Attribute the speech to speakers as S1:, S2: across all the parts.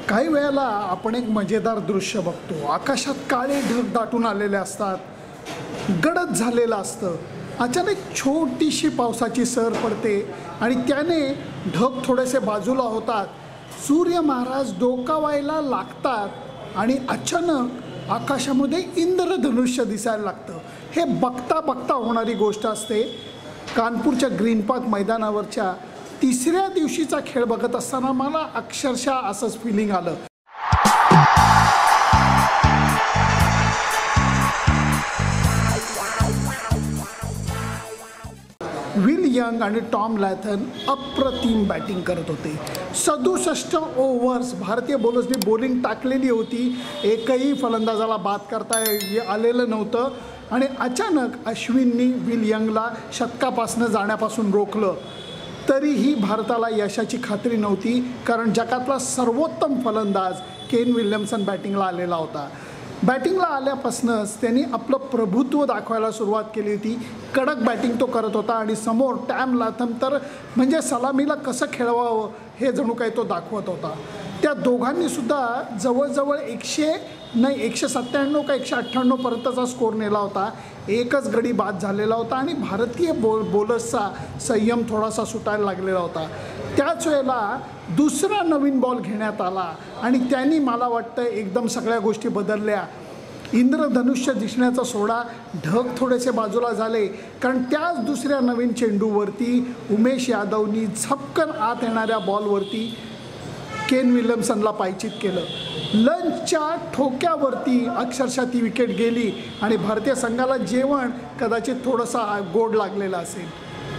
S1: काही वेळेला आपण एक मजेदार दृश्य बघतो। आकाशात काळे ढग दाटून आलेले असतात, गडद झालेलं असतं। अचानक छोटीशी पावसाची सर पडते आणि त्याने ढग थोडेसे बाजूला होतात, सूर्य महाराज डोकावायला लागतात आणि अचानक आकाशामध्ये इंद्रधनुष्य दिसायला लागतं। हे बघता बघता होणारी गोष्ट असते। कानपूरच्या ग्रीन पार्क मैदानावरच्या तिसऱ्या दिवशीचा खेळ बघत असताना मला अक्षरशः असंच फीलिंग आलं। विल यंग आणि टॉम लॅथन अप्रतिम बॅटिंग करत होते। 67 ओव्हर्स भारतीय बॉलर्सनी बॉलिंग टाकलेली होती, एकही फलंदाजाला बाद करता आलेलं नव्हतं आणि अचानक अश्विननी विल यंगला शतकापासून जाण्यापासून रोखलं। तरीही भारताला यशाची खात्री नव्हती, कारण जगातला सर्वोत्तम फलंदाज केन विल्यमसन बॅटिंगला आलेला होता। बॅटिंगला आल्यापासूनच त्यांनी आपलं प्रभुत्व दाखवायला सुरुवात केली होती। कडक बॅटिंग तो करत होता आणि समोर टॉम लॅथम तर म्हणजे सलामीला कसं खेळवावं हे जणू काही तो दाखवत होता। त्या दोघांनी सुद्धा जवळजवळ 197 का 198 पर्यंतचा स्कोर नेला होता। एकच गडी बाद झालेला होता आणि भारतीय बॉलर्सचा संयम थोडासा सुटायला लागलेला होता। त्याच वेळेला दुसरा नवीन बॉल घेण्यात आला आणि त्यांनी मला वाटतं एकदम सगळ्या गोष्टी बदलल्या। इंद्रधनुष्य दिसण्याचा सोडा, ढग थोडेसे बाजूला झाले, कारण त्याच दुसऱ्या नवीन चेंडूवरती उमेश यादवनी झपकन आत येणाऱ्या बॉलवरती केन विल्यमसनला पायचीत केलं। लंचच्या ठोक्यावरती अक्षरशः ती विकेट गेली आणि भारतीय संघाला जेवण कदाचित थोडंसं गोड लागलेलं असेल।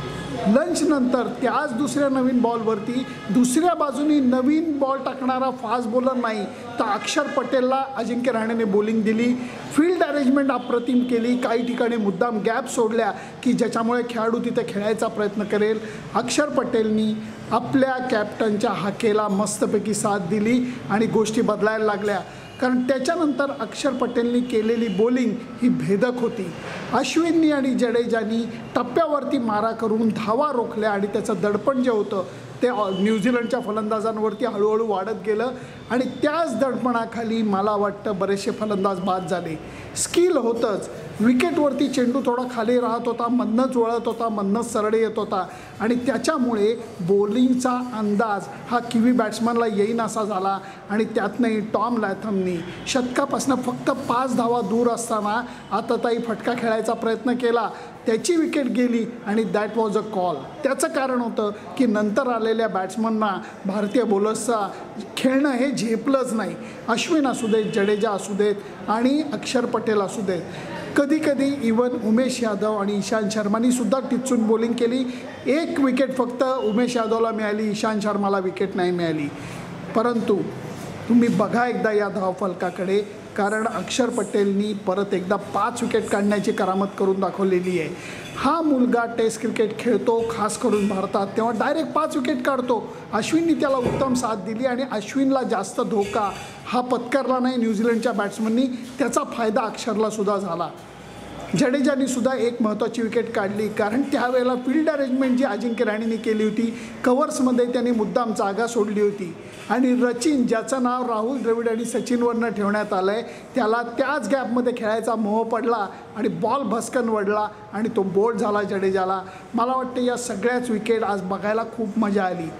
S1: लंच नंतर त्याच दुसऱ्या नवीन बॉलवरती दुसऱ्या बाजूनी नवीन बॉल टाकणारा फास्ट बॉलर नाही तर अक्षर पटेलला अजिंक्य रहाणेने बॉलिंग दिली। फील्ड अरेंजमेंट अप्रतिम केली, काही ठिकाणी मुद्दाम गॅप सोडल्या की ज्याच्यामुळे खेळाडू तिथे खेळायचा प्रयत्न करेल। अक्षर पटेलनी आपल्या कॅप्टनच्या हाकेला मस्तपैकी साथ दिली आणि गोष्टी बदलायला लागल्या, कारण त्याच्यानंतर अक्षर पटेलनी केलेली बॉलिंग ही भेदक होती। अश्विननी आणि जडेजानी टप्प्यावरती मारा करून धावा रोखल्या आणि त्याचं दडपण जे होतं ते न्यूझीलंडच्या फलंदाजांवरती हळूहळू वाढत गेलं आणि त्याच दडपणाखाली मला वाटतं बरेचसे फलंदाज बाद झाले। स्किल होतंच, विकेटवरती चेंडू थोडा खाली राहत होता, मधनंच वळत होता, मधनंच सरळे येत होता आणि त्याच्यामुळे बॉलिंगचा अंदाज हा किवी बॅट्समनला येईन असा झाला आणि त्यातनंही टॉम लॅथमनी शतकापासून फक्त 5 धावा दूर असताना आताताई फटका खेळायचा प्रयत्न केला, त्याची विकेट गेली आणि दॅट वॉज अ कॉल। त्याचं कारण होतं की नंतर आलेल्या बॅट्समनना भारतीय बॉलर्सचा खेळणं हे झेपलंच नाही। अश्विन असू देत, जडेजा असू देत आणि अक्षर पटेल असू देत, कधी कधी इवन उमेश यादव आणि ईशांत शर्मानी सुद्धा टिचून बॉलिंग केली। एक विकेट फक्त उमेश यादवला मिळाली, ईशांत शर्माला विकेट नाही मिळाली। परंतु तुम्ही बघा एकदा या धावफलकाकडे, कारण अक्षर पटेलनी परत एकदा 5 विकेट काढण्याची करामत करून दाखवलेली आहे। हा मुलगा टेस्ट क्रिकेट खेळतो, खास करून भारतात, तेव्हा डायरेक्ट 5 विकेट काढतो। अश्विननी त्याला उत्तम साथ दिली आणि अश्विनला जास्त धोका हा पत्करला नाही न्यूझीलंडच्या बॅट्समननी, त्याचा फायदा अक्षरला सुद्धा झाला। जडेजानी सुद्धा एक महत्त्वाची विकेट काढली, कारण त्यावेळेला फील्ड अरेंजमेंट जी अजिंक्य रहाणेने केली होती, कव्हर्समध्ये त्यांनी मुद्दाम जागा सोडली होती आणि रचिन, ज्याचं नाव राहुल द्रविड आणि सचिनवरनं ठेवण्यात आलं आहे, त्याला त्याच गॅपमध्ये खेळायचा मोह पडला आणि बॉल भस्कन वडला आणि तो बोल्ड झाला जडेजाला। मला वाटतं या सगळ्याच विकेट आज बघायला खूप मजा आली।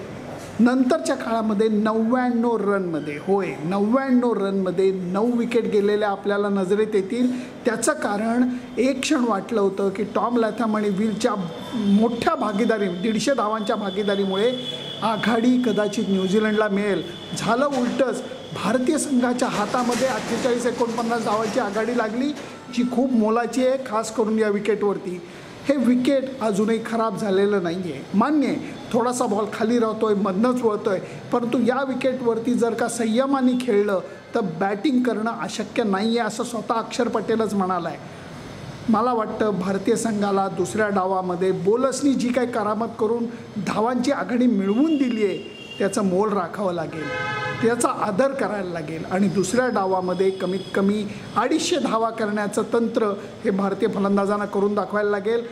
S1: नंतरच्या काळामध्ये 99 रनमध्ये, होय 99 रनमध्ये 9 विकेट गेलेल्या आपल्याला नजरेत येतील। त्याचं कारण एक क्षण वाटलं होतं की टॉम लॅथम आणि विलच्या मोठ्या भागीदारी, 150 धावांच्या भागीदारीमुळे आघाडी कदाचित न्यूझीलंडला मिळेल। झालं उलटंच, भारतीय संघाच्या हातामध्ये 48-49 धावांची आघाडी लागली, जी खूप मोलाची आहे, खास करून या विकेटवरती। हे विकेट अजूनही खराब झालेलं नाही आहे, मान्य आहे, थोडासा बॉल खाली राहतोय, मधनंच वळतोय, परंतु या विकेटवरती जर का संयमाने खेळलं तर बॅटिंग करणं अशक्य नाही आहे, असं स्वतः अक्षर पटेलच म्हणाला आहे। मला वाटतं भारतीय संघाला दुसऱ्या डावामध्ये बॉलर्सनी जी काही करामत करून धावांची आघाडी मिळवून दिली आहे त्याचं मोल राखावं लागेल, त्याचा आदर करायला लागेल आणि दुसऱ्या डावामध्ये कमीत कमी 250 धावा करण्याचं तंत्र हे भारतीय फलंदाजांना करून दाखवायला लागेल।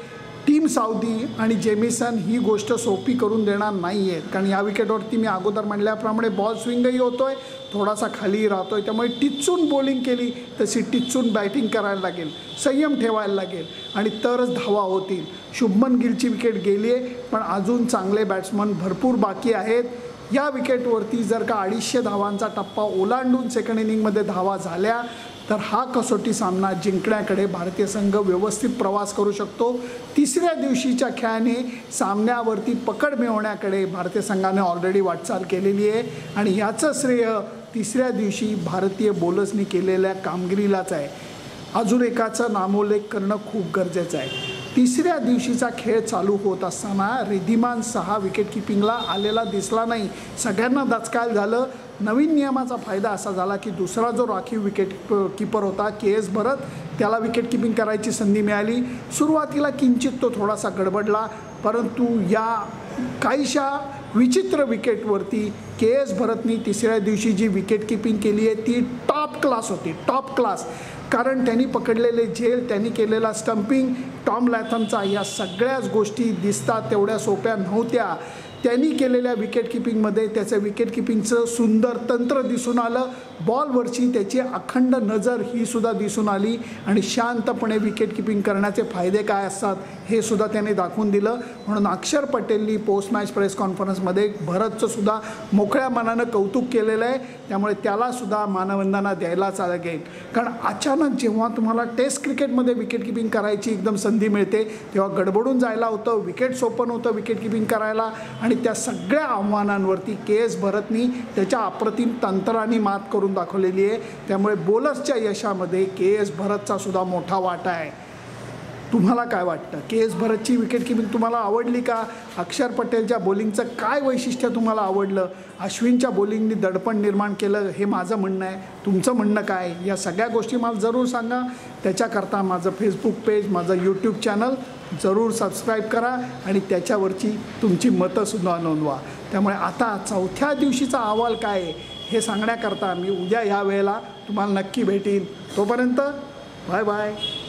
S1: टीम साऊदी आणि जेमिसन ही गोष्ट सोपी करून देणार नाही आहेत, कारण या विकेटवरती मी अगोदर म्हटल्याप्रमाणे बॉल स्विंगही होतो आहे, थोडासा खाली राहतो आहे, त्यामुळे टिच्चून बॉलिंग केली तशी टिच्चून बॅटिंग करायला लागेल, संयम ठेवायला लागेल आणि तरच धावा होतील. शुभमन गिलची विकेट गेली आहे, पण अजून चांगले बॅट्समन भरपूर बाकी आहेत. या विकेटवरती जर का 250 धावांचा टप्पा ओलांडून सेकंड इनिंगमध्ये धावा झाल्या तर हा कसोटी सामना जिंकण्याकडे भारतीय संघ व्यवस्थित प्रवास करू शकतो. तिसऱ्या दिवशीच्या खेळाने सामन्यावरती पकड मिळवण्याकडे भारतीय संघाने ऑलरेडी वाटचाल केलेली आहे आणि याचं श्रेय तिसऱ्या दिवशी भारतीय बॉलर्सनी केलेल्या कामगिरीलाच आहे. अजून एकाचं नामोल्लेख करणं खूप गरजेचं आहे. तिसऱ्या दिवशीचा खेळ चालू होत असताना रिद्धिमान सहा विकेट किपिंगला आलेला दिसला नाही. सगळ्यांना दचकायला झालं. नवीन नियमाचा फायदा असा झाला की दुसरा जो राखीव विकेट कीपर होता के.एस. भरत, त्याला विकेट किपिंग करायची संधी मिळाली. सुरुवातीला किंचित तो थोडासा गडबडला, परंतु या काहीशा विचित्र विकेटवरती के.एस. भरतनी तिसऱ्या दिवशी जी विकेट किपिंग केली आहे ती टॉप क्लास होती, टॉप क्लास. कारण त्यांनी पकडलेले झेल, त्यांनी केलेला स्टंपिंग, टॉम लॅथमचा, या सगळ्याच गोष्टी दिसतात तेवढ्या सोप्या नव्हत्या. त्यांनी केलेल्या विकेट किपिंगमध्ये त्याचं विकेट किपिंगचं सुंदर तंत्र दिसून आलं. बॉलवरची त्याची अखंड नजर ही सुद्धा दिसून आली आणि शांतपणे विकेट किपिंग करण्याचे फायदे काय असतात हे सुद्धा त्याने दाखवून दिलं. म्हणून अक्षर पटेलनी पोस्ट मॅच प्रेस कॉन्फरन्समध्ये भरतचं सुद्धा मोकळ्या मनानं कौतुक केलेलं आहे. त्यामुळे त्यालासुद्धा मानवंदना द्यायलाच लागेल. कारण अचानक जेव्हा तुम्हाला टेस्ट क्रिकेटमध्ये विकेट किपिंग करायची एकदम संधी मिळते तेव्हा गडबडून जायला होतं, विकेट्स ओपन होतं विकेट किपिंग करायला. आणि त्या सगळ्या आव्हानांवरती के.एस. भरतनी त्याच्या अप्रतिम तंत्राने मात करून दाखवलेली आहे. त्यामुळे बॉलर्सच्या यशामध्ये के.एस. भरतचा सुद्धा मोठा वाटा आहे. तुम्हाला काय वाटतं? के.एस. भरतची विकेट किपिंग तुम्हाला आवडली का? अक्षर पटेलच्या बॉलिंगचं काय वैशिष्ट्य तुम्हाला आवडलं? अश्विनच्या बॉलिंगनी दडपण निर्माण केलं हे माझं म्हणणं आहे. तुमचं म्हणणं काय? या सगळ्या गोष्टी मला जरूर सांगा. त्याच्याकरता माझं फेसबुक पेज, माझं यूट्यूब चॅनल जरूर सबस्क्राईब करा आणि त्याच्यावरची तुमची मतंसुद्धा नोंदवा. त्यामुळे आता चौथ्या दिवशीचा अहवाल काय आहे हे सांगण्याकरता मी उद्या ह्या वेळेला तुम्हाला नक्की भेटीन. तोपर्यंत बाय बाय.